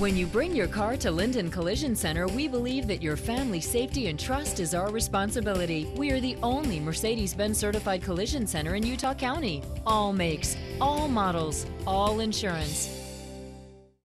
When you bring your car to Lindon Collision Center, we believe that your family safety and trust is our responsibility. We are the only Mercedes Benz Certified Collision Center in Utah County. All makes, all models, all insurance.